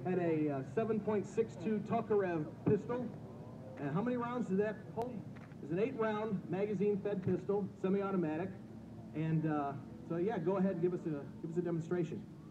had a 7.62 Tokarev pistol. And how many rounds did that hold? It's an 8-round magazine-fed pistol, semi-automatic. And so yeah, go ahead and give us a demonstration.